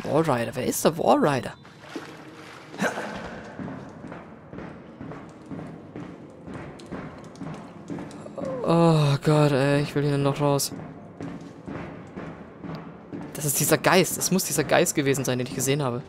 Walrider. Wer ist der Walrider? Oh Gott, ey. Ich will hier noch raus. Das ist dieser Geist. Es muss dieser Geist gewesen sein, den ich gesehen habe.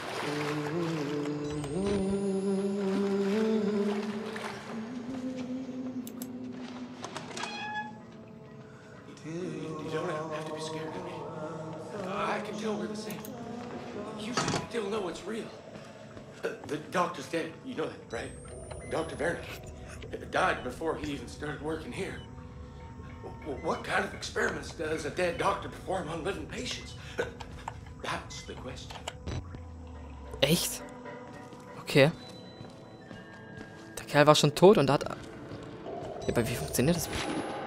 The doctor's dead. You know that, right? Dr. Werner died before he even started working here. What kind of experiments does a dead doctor perform on living patients? That's the question. Echt? Okay. Der Kerl war schon tot und hat... Ja, aber wie funktioniert das?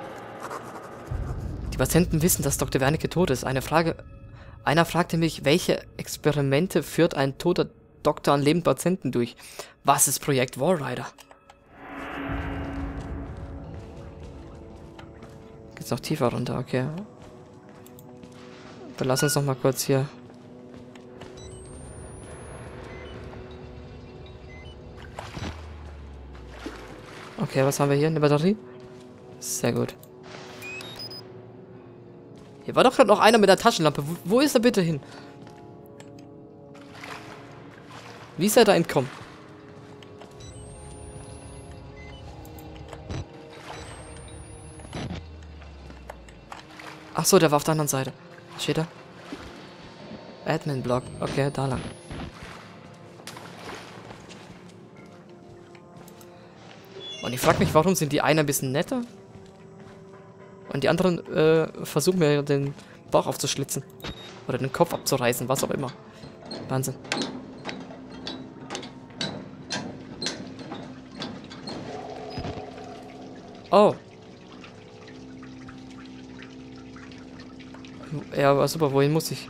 Die Patienten wissen, dass Dr. Wernicke tot ist. Einer fragte mich, welche Experimente führt ein toter Doktor an lebenden Patienten durch? Was ist Projekt Walrider? Geht's noch tiefer runter, okay. Dann lass uns noch mal kurz hier... Okay, was haben wir hier? Eine Batterie? Sehr gut. Hier war doch gerade noch einer mit der Taschenlampe. Wo ist er bitte hin? Wie ist er da entkommen? Ach so, der war auf der anderen Seite. Was steht da? Admin-Block. Okay, da lang. Und ich frage mich, warum sind die einen ein bisschen netter? Und die anderen versuchen mir den Bauch aufzuschlitzen. Oder den Kopf abzureißen, was auch immer. Wahnsinn. Oh. Ja, aber super, wohin muss ich?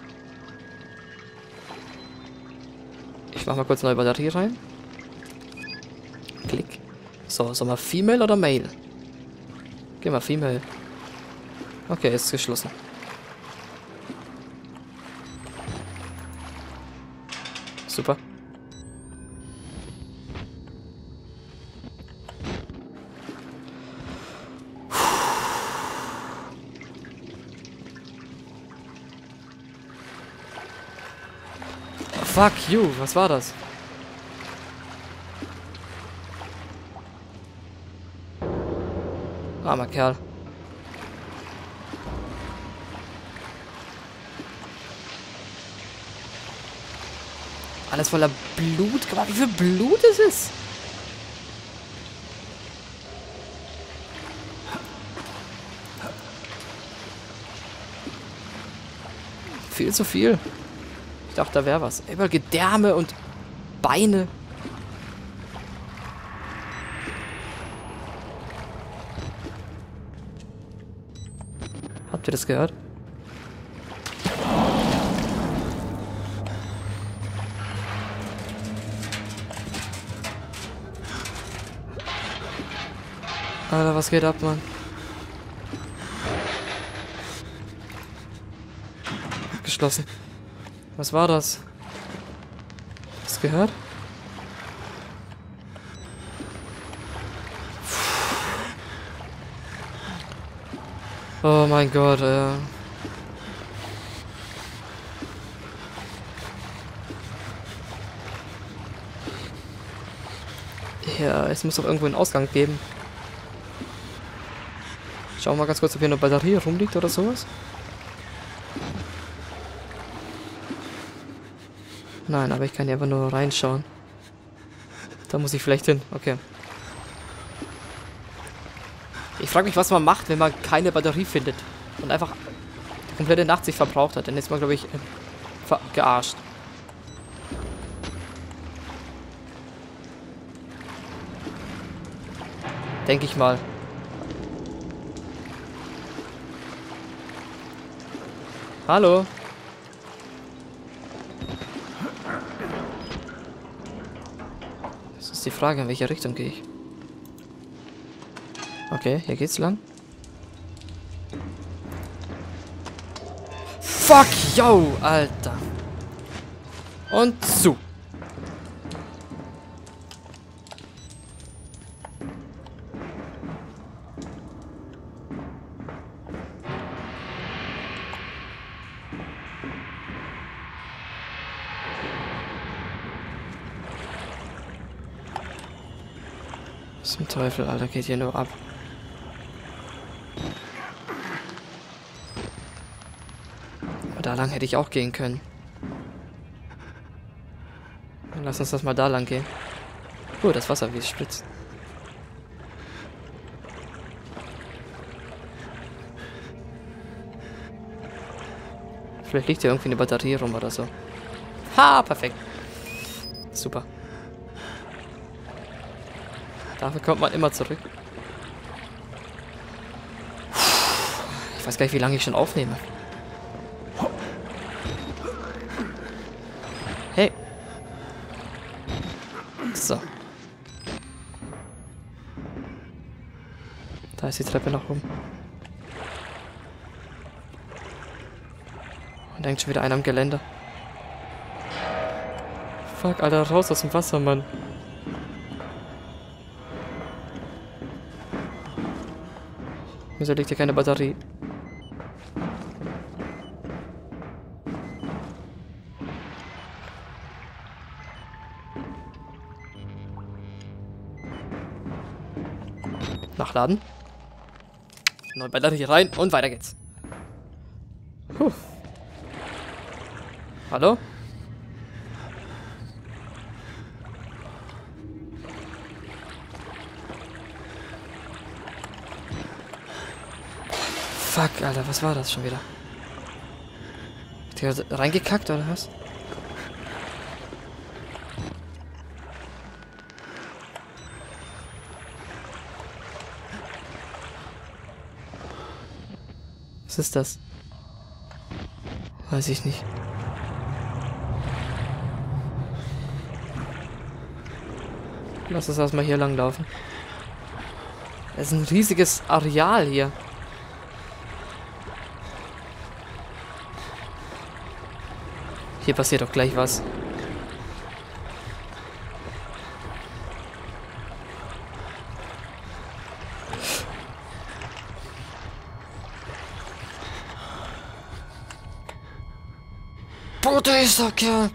Ich mach mal kurz eine neue Batterie rein. Klick. So, soll mal Female oder Male? Geh mal Female. Okay, ist geschlossen. Super. Fuck you, was war das? Armer Kerl. Alles voller Blut. Guck mal, wie viel Blut ist es? Viel zu viel. Ich dachte, da wäre was. Überall Gedärme und Beine. Habt ihr das gehört? Alter, was geht ab, Mann? Abgeschlossen. Was war das? Hast du gehört? Oh mein Gott, Ja, es muss doch irgendwo einen Ausgang geben. Schauen wir mal ganz kurz, ob hier eine Batterie rumliegt oder sowas. Nein, aber ich kann hier einfach nur reinschauen. Da muss ich vielleicht hin. Okay. Ich frage mich, was man macht, wenn man keine Batterie findet. Und einfach die komplette Nacht sich verbraucht hat. Dann ist man, glaube ich, gearscht. Denke ich mal. Hallo? Das ist die Frage, in welche Richtung gehe ich? Okay, hier geht's lang. Fuck, yo, Alter. Und zu. Was zum Teufel, Alter, geht hier nur ab. Aber da lang hätte ich auch gehen können. Dann lass uns das mal da lang gehen. Oh, das Wasser, wie es spritzt. Vielleicht liegt hier irgendwie eine Batterie rum oder so. Ha, perfekt. Super. Dafür kommt man immer zurück. Ich weiß gar nicht, wie lange ich schon aufnehme. Hey. So. Da ist die Treppe nach oben. Und da hängt schon wieder einer am Geländer. Fuck, Alter, raus aus dem Wasser, Mann. Wieso liegt hier keine Batterie? Nachladen. Neue Batterie rein und weiter geht's. Puh. Hallo? Fuck, Alter, was war das schon wieder? Hat der reingekackt oder was? Was ist das? Weiß ich nicht. Lass uns erstmal hier lang laufen. Es ist ein riesiges Areal hier. Hier passiert doch gleich was. Bruder ist der Kerl.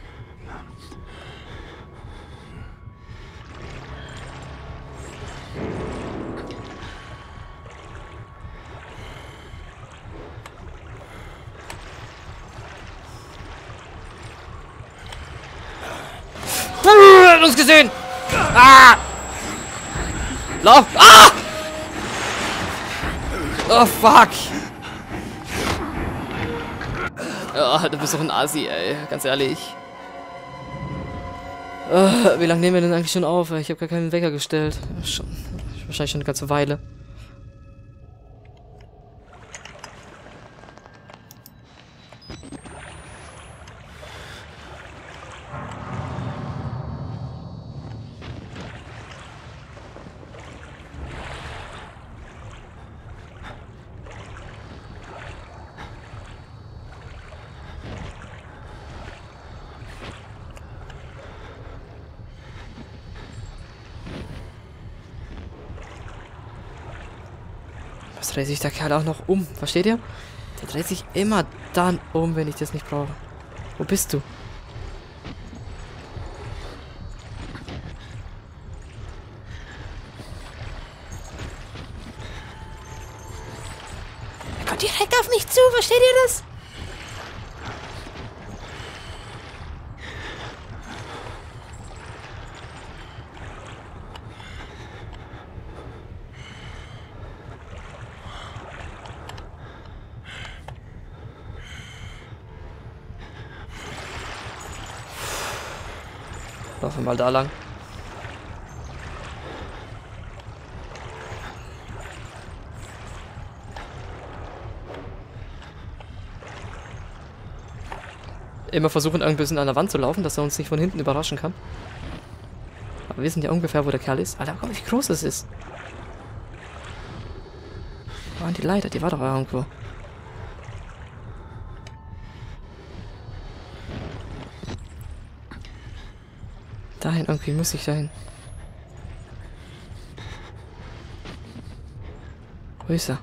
Er hat uns gesehen! Ah! Lauf! Ah! Oh, fuck! Oh, du bist doch ein Asi, ey. Ganz ehrlich. Wie lange nehmen wir denn eigentlich schon auf? Ich habe gar keinen Wecker gestellt. Wahrscheinlich schon eine ganze Weile. Was dreht sich der Kerl auch noch um? Versteht ihr? Der dreht sich immer dann um, wenn ich das nicht brauche. Wo bist du? Er kommt direkt auf mich zu, versteht ihr das? Laufen wir mal da lang. Immer versuchen, ein bisschen an der Wand zu laufen, dass er uns nicht von hinten überraschen kann. Aber wir wissen ja ungefähr, wo der Kerl ist. Alter, guck mal, wie groß das ist. Wo waren die Leiter? Die war doch irgendwo. Dahin, irgendwie muss ich dahin. Wo ist er?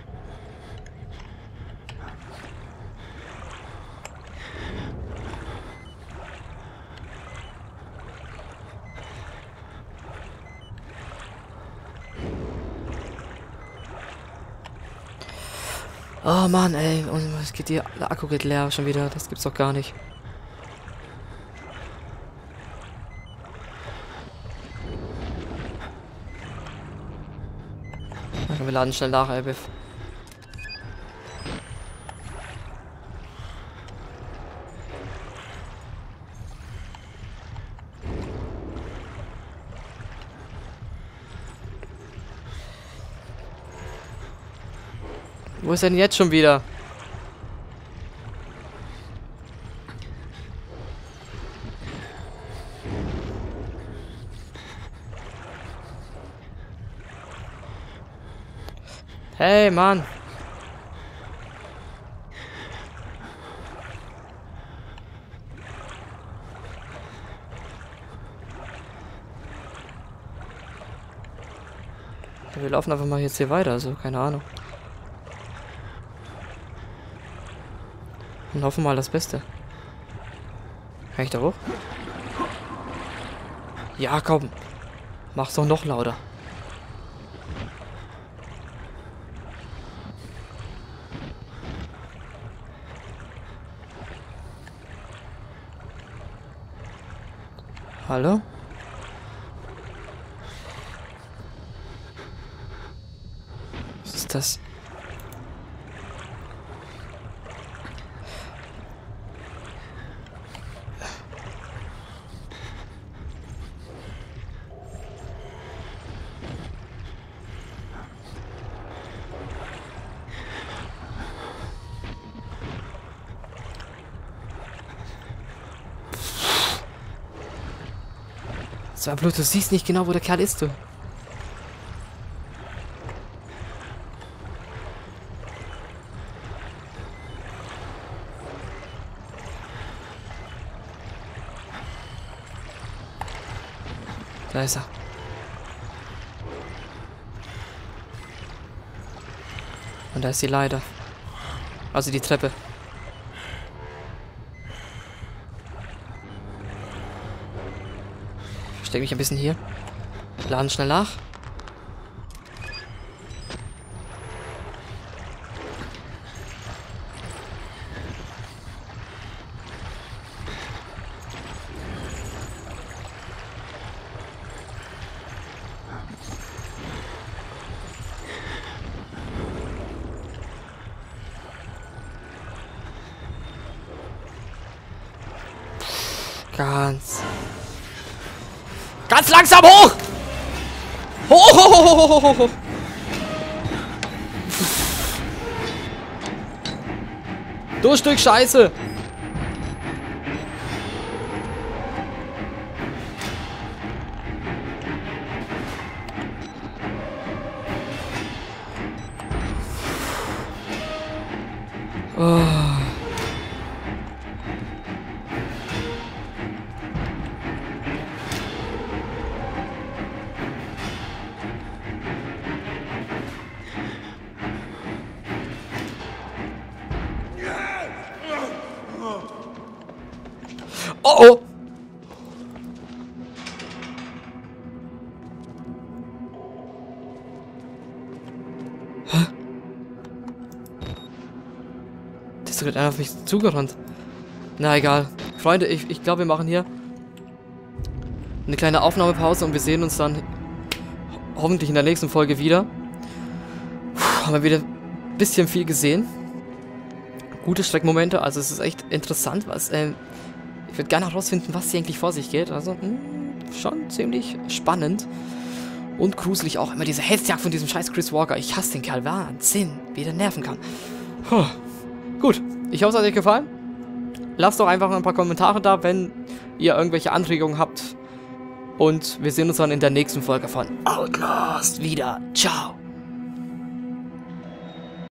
Oh Mann, ey. Und es geht der Akku geht leer schon wieder. Das gibt's doch gar nicht. Wir laden schnell nach, Elbiff. Wo ist denn jetzt schon wieder? Hey, Mann. Wir laufen einfach mal jetzt hier weiter, also keine Ahnung. Und hoffen mal das Beste. Kann ich da hoch? Ja, komm. Mach's doch noch lauter. Hallo? Was ist das? Das war blöd, du siehst nicht genau, wo der Kerl ist, du. Da ist er. Und da ist die Leiter. Also die Treppe. Versteck mich ein bisschen hier. Laden schnell nach. Ganz langsam hoch! Hoch, hoch, hoch, hoch, hoch, hoch. Du Stück Scheiße! Oh. Oh oh! Hä? Das ist gerade einer auf mich zugerannt. Na egal. Freunde, ich glaube, wir machen hier eine kleine Aufnahmepause und wir sehen uns dann hoffentlich in der nächsten Folge wieder. Puh, haben wir wieder ein bisschen viel gesehen. Gute Streckmomente, also es ist echt interessant, was ich würde gerne herausfinden, was hier eigentlich vor sich geht. Also, schon ziemlich spannend. Und gruselig auch immer diese Hetzjagd von diesem scheiß Chris Walker. Ich hasse den Kerl. Wahnsinn, wie der nerven kann. Puh. Gut, ich hoffe, es hat euch gefallen. Lasst doch einfach ein paar Kommentare da, wenn ihr irgendwelche Anregungen habt. Und wir sehen uns dann in der nächsten Folge von Outlast wieder. Ciao.